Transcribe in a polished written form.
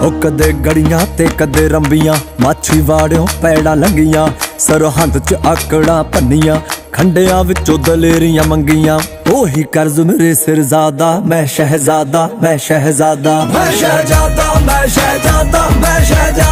ओ कदे गड़ियां ते कदे रंबियां, माछी वाड़ियों पैड़ा लंघियां, सरहंद च आकड़ा भन्नियां, खंडियां विचों दलेरियां मंगियां। ओही कर्ज मेरे सिर ज़्यादा, मैं शहजादा, मैं शहजादा, मैं शहजादा, मैं शहजादा, मैं शहजादा।